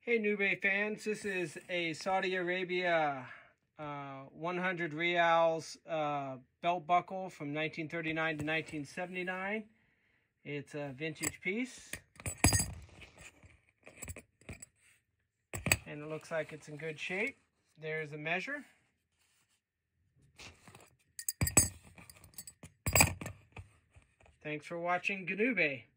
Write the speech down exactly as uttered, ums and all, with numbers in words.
Hey Nube fans, this is a Saudi Arabia uh, one hundred Riyals uh, belt buckle from nineteen thirty-nine to nineteen seventy-nine. It's a vintage piece. And it looks like it's in good shape. There's a measure. Thanks for watching Ganube.